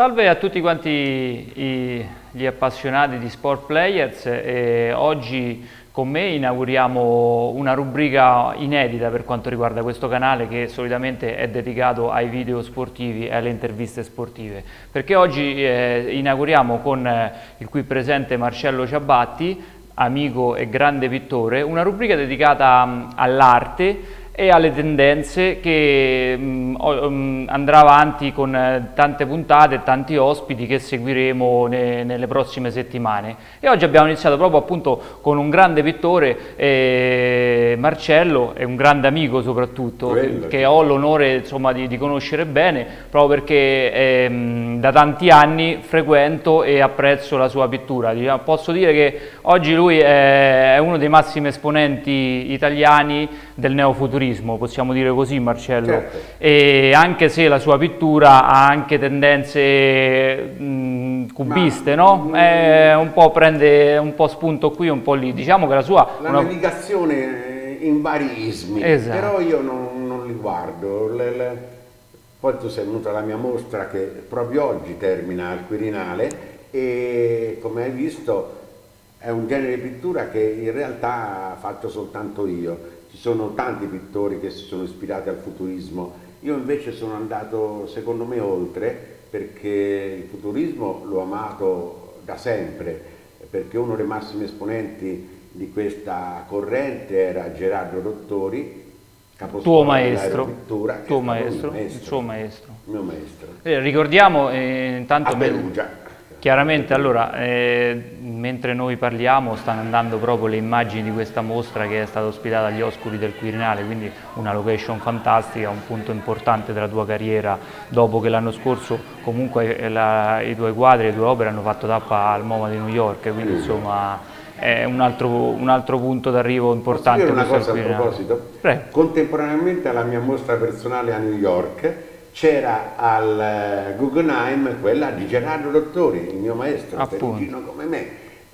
Salve a tutti quanti gli appassionati di Sport Players. Oggi con me inauguriamo una rubrica inedita per quanto riguarda questo canale, che solitamente è dedicato ai video sportivi e alle interviste sportive, perché oggi inauguriamo con il qui presente Marcello Ciabatti, amico e grande pittore, una rubrica dedicata all'arte e alle tendenze, che andrà avanti con tante puntate e tanti ospiti che seguiremo nelle prossime settimane. E oggi abbiamo iniziato proprio appunto con un grande pittore, Marcello, è un grande amico soprattutto, che ho l'onore di conoscere bene, proprio perché da tanti anni frequento e apprezzo la sua pittura. Posso dire che oggi lui è uno dei massimi esponenti italiani del neofuturismo, possiamo dire così, Marcello. Certo. E anche se la sua pittura ha anche tendenze cubiste, no? Prende un po' spunto qui, un po' lì. Diciamo che la sua... La navigazione in vari ismi, esatto. Però io non li guardo. Poi tu sei venuto alla mia mostra che proprio oggi termina al Quirinale e, come hai visto, è un genere di pittura che in realtà ho fatto soltanto io. Ci sono tanti pittori che si sono ispirati al futurismo, io invece sono andato secondo me oltre, perché il futurismo l'ho amato da sempre, perché uno dei massimi esponenti di questa corrente era Gerardo Dottori, tuo maestro, il suo maestro. Il mio maestro. Ricordiamo intanto... A Perugia. Chiaramente, allora, mentre noi parliamo stanno andando proprio le immagini di questa mostra che è stata ospitata agli Oscuri del Quirinale, quindi una location fantastica, un punto importante della tua carriera, dopo che l'anno scorso comunque i tuoi quadri, le tue opere hanno fatto tappa al MoMA di New York, quindi insomma è un altro punto d'arrivo importante. Posso dire una cosa a proposito? Prego. Contemporaneamente alla mia mostra personale a New York c'era al Guggenheim quella di Gerardo Dottori, il mio maestro, perugino come me,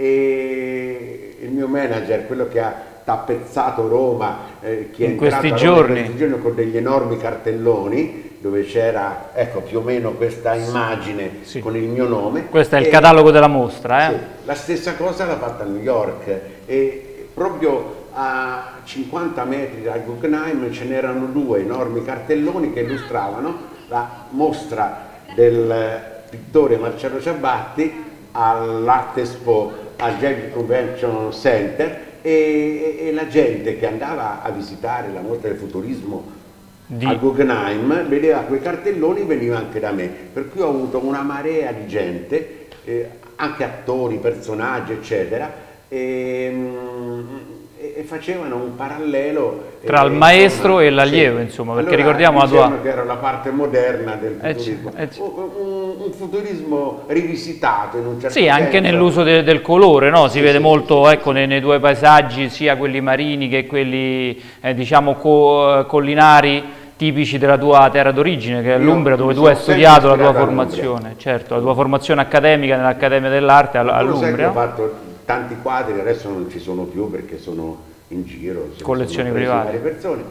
e il mio manager, quello che ha tappezzato Roma, che è in questi entrato giorni. in questi giorni con degli enormi cartelloni dove c'era, ecco, più o meno questa immagine con il mio nome. Questo è il catalogo della mostra, Sì, la stessa cosa l'ha fatta a New York, e proprio a 50 metri dal Guggenheim ce n'erano due enormi cartelloni che illustravano la mostra del pittore Marcello Ciabatti all'Art Expo al J.P. Convention Center, e la gente che andava a visitare la mostra del futurismo al Guggenheim vedeva quei cartelloni e veniva anche da me, per cui ho avuto una marea di gente, anche attori, personaggi eccetera, e facevano un parallelo tra il maestro e l'allievo, insomma, perché allora, ricordiamo la tua... che era la parte moderna del futurismo, un futurismo rivisitato in un certo senso. Sì, anche nell'uso del colore, no? Si vede molto, ecco, nei tuoi paesaggi, sia quelli marini che quelli diciamo collinari, tipici della tua terra d'origine, che è l'Umbria, dove tu hai studiato la tua formazione, certo, la tua formazione accademica nell'Accademia dell'Arte all'Umbria. Ho fatto tanti quadri, adesso non ci sono più perché sono in giro, collezioni private, varie persone,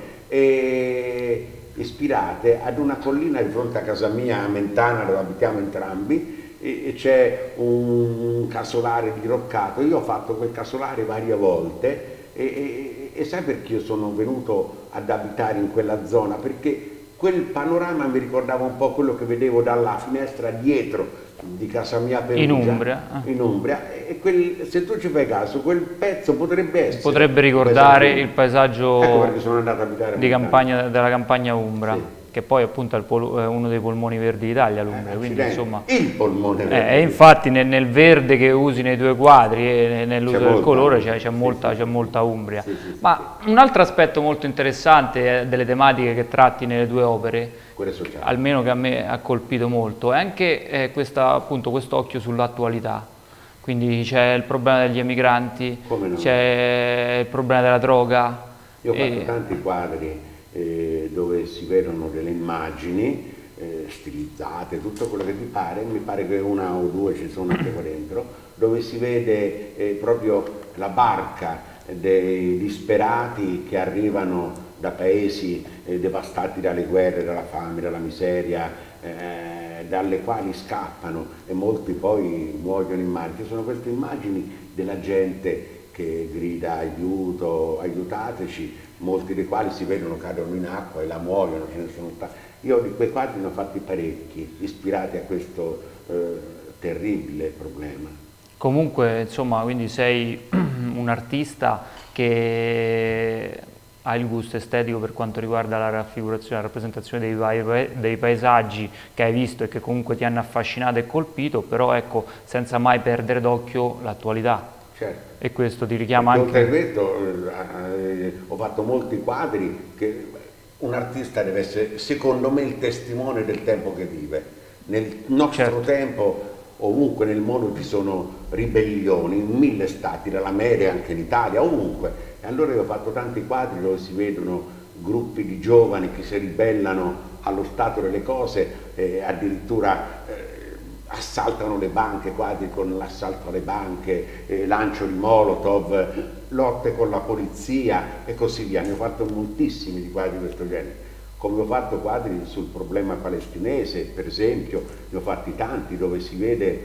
ispirate ad una collina di fronte a casa mia a Mentana, dove abitiamo entrambi, e c'è un casolare diroccato. Io ho fatto quel casolare varie volte, e sai perché io sono venuto ad abitare in quella zona? Perché quel panorama mi ricordava un po' quello che vedevo dalla finestra dietro di casa mia a Perugia, in Umbria, e se tu ci fai caso, quel pezzo potrebbe ricordare il paesaggio, ecco perché sono andato ad abitare della campagna umbra, sì, che poi appunto è uno dei polmoni verdi d'Italia, l'Umbria, quindi insomma il polmone verde. E infatti nel verde che usi nei tuoi quadri e nell'uso del colore c'è molta Umbria. Sì, ma un altro aspetto molto interessante delle tematiche che tratti nelle tue opere, almeno che a me ha colpito molto, è anche appunto questo occhio sull'attualità. Quindi c'è il problema degli emigranti, c'è il problema della droga. Io ho fatto tanti quadri dove si vedono delle immagini stilizzate, tutto quello che ti pare, mi pare che una o due ci sono anche qua dentro, dove si vede proprio la barca dei disperati che arrivano da paesi devastati dalle guerre, dalla fame, dalla miseria, dalle quali scappano e molti poi muoiono in mare. Ci sono queste immagini della gente che grida aiuto, aiutateci, molti dei quali si vedono cadono in acqua e la muoiono. Io di quei quadri ne ho fatti parecchi, ispirati a questo terribile problema. Comunque, insomma, quindi sei un artista che ha il gusto estetico per quanto riguarda la raffigurazione, la rappresentazione dei paesaggi che hai visto e che comunque ti hanno affascinato e colpito, però ecco, senza mai perdere d'occhio l'attualità. Certo. E questo ti richiama anche... Oltre a questo, ho fatto molti quadri che un artista deve essere, secondo me, il testimone del tempo che vive. Nel nostro tempo, ovunque nel mondo ci sono ribellioni, in 1000 stati, dall'America, anche in Italia, ovunque. E allora io ho fatto tanti quadri dove si vedono gruppi di giovani che si ribellano allo stato delle cose, addirittura assaltano le banche, quadri con l'assalto alle banche, lancio di Molotov, lotte con la polizia e così via. Ne ho fatto moltissimi di quadri di questo genere. Come ho fatto quadri sul problema palestinese, per esempio, ne ho fatti tanti dove si vede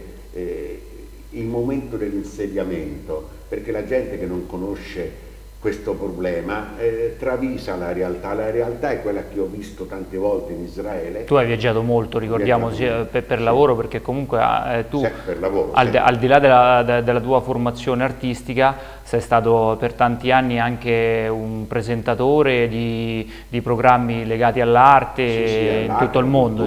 il momento dell'insediamento, perché la gente che non conosce questo problema travisa la realtà è quella che ho visto tante volte in Israele. Tu hai viaggiato molto, ricordiamo, sia per lavoro, perché comunque tu, per lavoro, al di là della tua formazione artistica, sei stato per tanti anni anche un presentatore di programmi legati all'arte in tutto il mondo.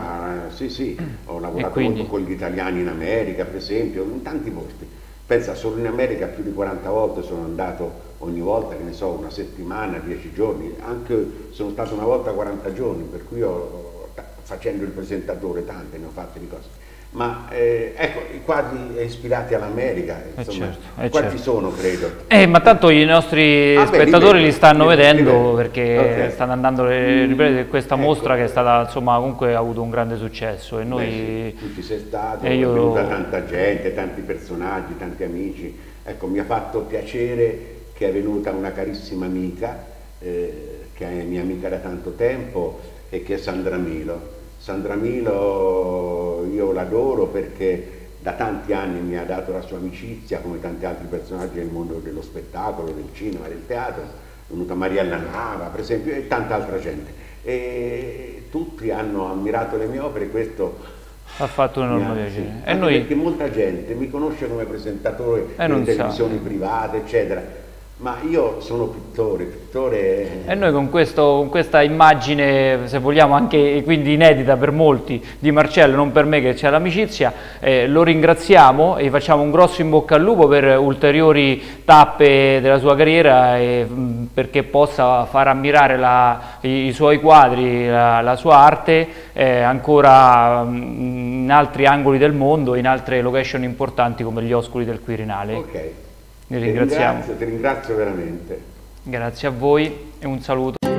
Sì, ho lavorato molto con gli italiani in America, per esempio, in tanti posti. Pensa, solo in America più di 40 volte sono andato, ogni volta, che ne so, una settimana, 10 giorni, anche sono stato una volta 40 giorni, per cui facendo il presentatore tante ne ho fatte di cose. Ma ecco, i quadri ispirati all'America, insomma, quanti sono, credo. Ma tanto i nostri spettatori li stanno vedendo, perché stanno andando le riprese di questa mostra che è stata, insomma, comunque ha avuto un grande successo. E noi... tu ci sei stato, è venuta tanta gente, tanti personaggi, tanti amici. Ecco, mi ha fatto piacere che è venuta una carissima amica, che è mia amica da tanto tempo, e che è Sandra Milo. Sandra Milo io l'adoro perché da tanti anni mi ha dato la sua amicizia, come tanti altri personaggi del mondo dello spettacolo, del cinema, del teatro. È venuta Mariella Nava, per esempio, e tanta altra gente. E tutti hanno ammirato le mie opere e questo ha fatto un enorme piacere. E noi... Perché molta gente mi conosce come presentatore in televisioni private, eccetera. Ma io sono pittore. E noi con questa immagine, se vogliamo anche quindi inedita per molti, di Marcello, non per me che c'è l'amicizia, lo ringraziamo e gli facciamo un grosso in bocca al lupo per ulteriori tappe della sua carriera e perché possa far ammirare i suoi quadri, la sua arte ancora in altri angoli del mondo, in altre location importanti come gli Oscoli del Quirinale. Ok. Ti ringraziamo. Ti ringrazio veramente. Grazie a voi e un saluto.